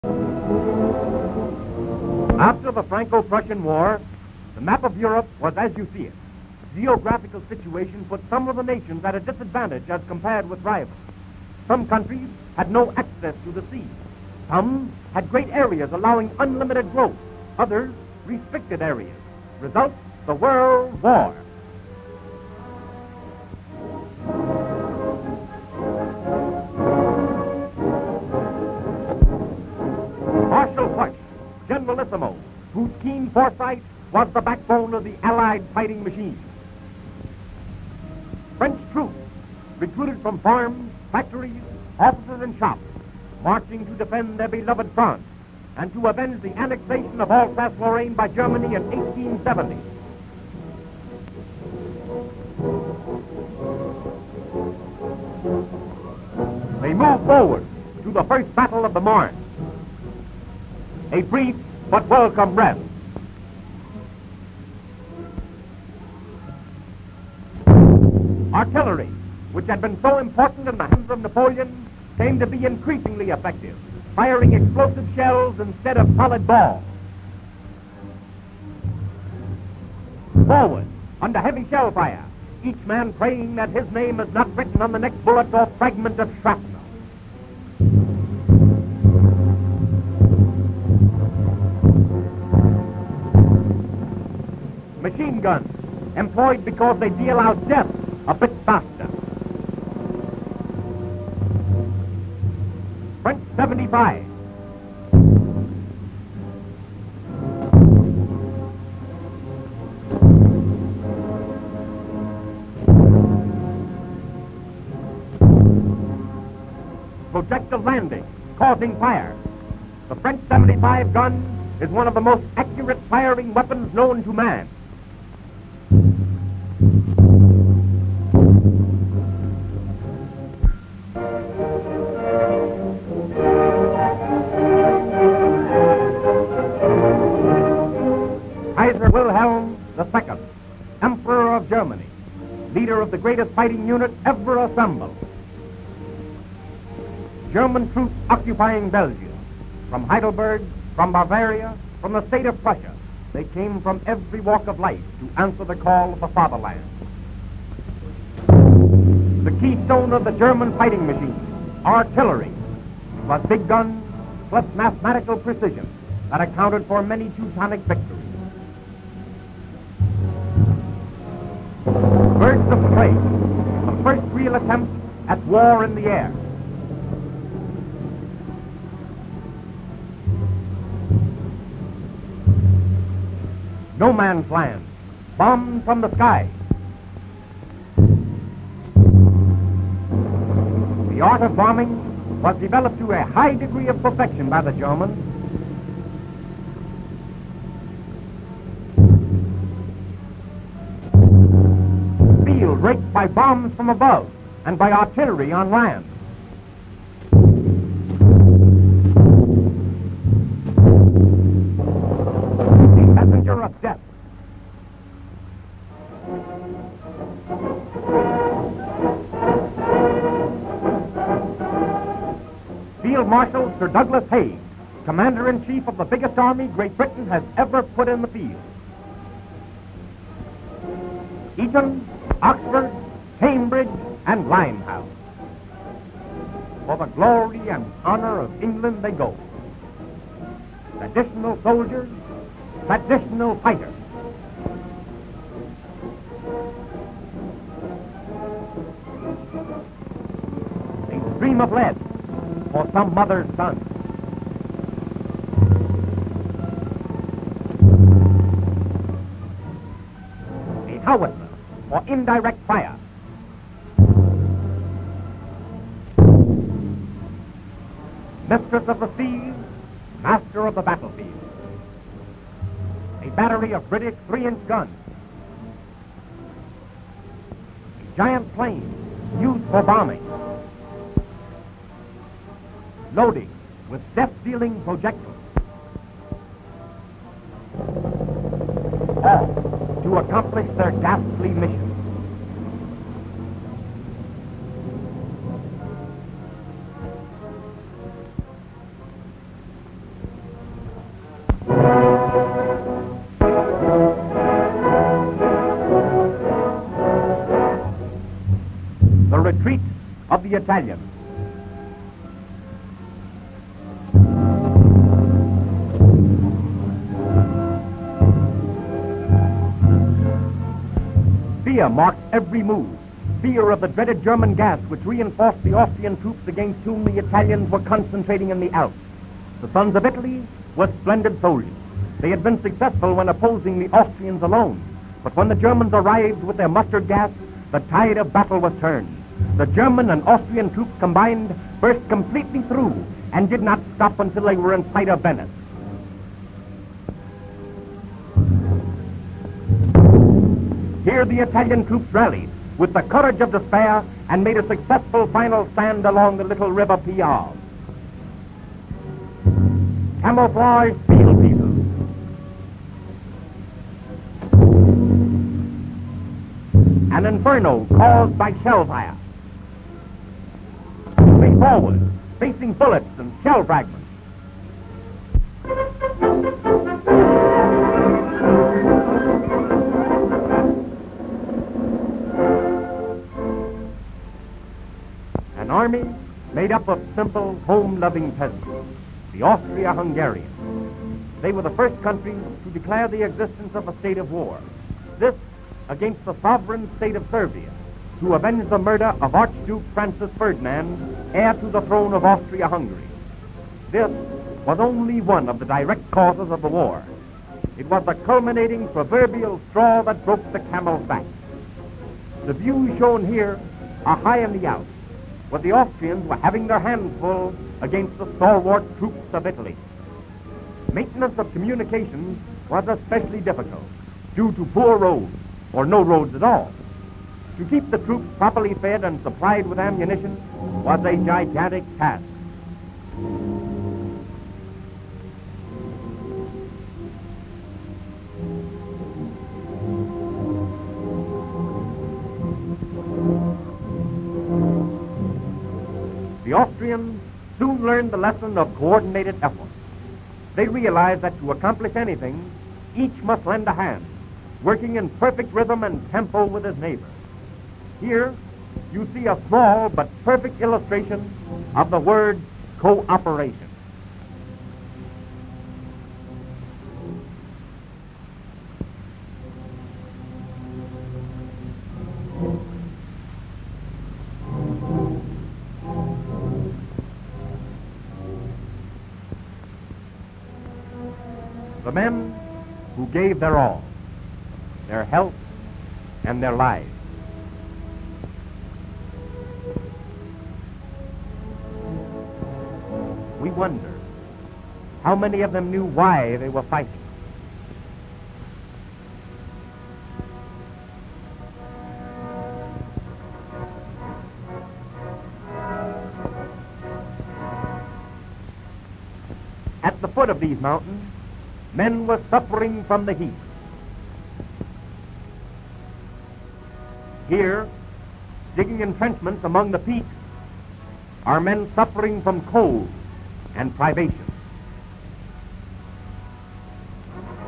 After the Franco-Prussian War, the map of Europe was as you see it. Geographical situation put some of the nations at a disadvantage as compared with rivals. Some countries had no access to the sea. Some had great areas allowing unlimited growth. Others, restricted areas. Result, the World War. Marshal, Generalissimo, whose keen foresight was the backbone of the Allied fighting machine. French troops, recruited from farms, factories, offices, and shops, marching to defend their beloved France and to avenge the annexation of Alsace-Lorraine by Germany in 1870. They moved forward to the first battle of the Marne. A brief but welcome rest. Artillery, which had been so important in the hands of Napoleon, came to be increasingly effective, firing explosive shells instead of solid balls. Forward, under heavy shell fire, each man praying that his name is not written on the next bullet or fragment of shrapnel. Machine guns, employed because they deal out death a bit faster. French 75. Projectile landing, causing fire. The French 75 gun is one of the most accurate firing weapons known to man. Kaiser Wilhelm II, Emperor of Germany, leader of the greatest fighting unit ever assembled. German troops occupying Belgium. From Heidelberg, from Bavaria, from the state of Prussia, they came from every walk of life to answer the call of the fatherland. The keystone of the German fighting machine, artillery, was big guns plus mathematical precision that accounted for many Teutonic victories. Birds of prey, the first real attempt at war in the air. No man's land, bombed from the sky. The art of bombing was developed to a high degree of perfection by the Germans. Field raked by bombs from above and by artillery on land. Of death. Field Marshal Sir Douglas Haines, Commander-in-Chief of the biggest army Great Britain has ever put in the field. Eton, Oxford, Cambridge, and Limehouse. For the glory and honor of England they go. Traditional soldiers, traditional fighters. A stream of lead for some mother's son. A howitzer for indirect fire. Mistress of the seas, master of the battlefield. A battery of British 3-inch guns. A giant plane used for bombing. Loading with death-dealing projectiles. All to accomplish their ghastly mission. the Italians. Fear marked every move. Fear of the dreaded German gas which reinforced the Austrian troops against whom the Italians were concentrating in the Alps. The sons of Italy were splendid soldiers. They had been successful when opposing the Austrians alone. But when the Germans arrived with their mustard gas, the tide of battle was turned. The German and Austrian troops combined burst completely through and did not stop until they were in sight of Venice. Here the Italian troops rallied with the courage of despair and made a successful final stand along the little river Piave. Camouflage field pieces. An inferno caused by shell fire. Moving forward, facing bullets and shell fragments. An army made up of simple, home-loving peasants, the Austria-Hungarians. They were the first country to declare the existence of a state of war. This against the sovereign state of Serbia, to avenge the murder of Archduke Francis Ferdinand, heir to the throne of Austria-Hungary. This was only one of the direct causes of the war. It was the culminating proverbial straw that broke the camel's back. The views shown here are high in the Alps, where the Austrians were having their hands full against the stalwart troops of Italy. Maintenance of communications was especially difficult due to poor roads, or no roads at all. To keep the troops properly fed and supplied with ammunition was a gigantic task. The Austrians soon learned the lesson of coordinated effort. They realized that to accomplish anything, each must lend a hand, working in perfect rhythm and tempo with his neighbor. Here, you see a small but perfect illustration of the word cooperation. The men who gave their all, their health, and their lives. We wonder how many of them knew why they were fighting. At the foot of these mountains, men were suffering from the heat. Here, digging entrenchments among the peaks, are men suffering from cold and privation.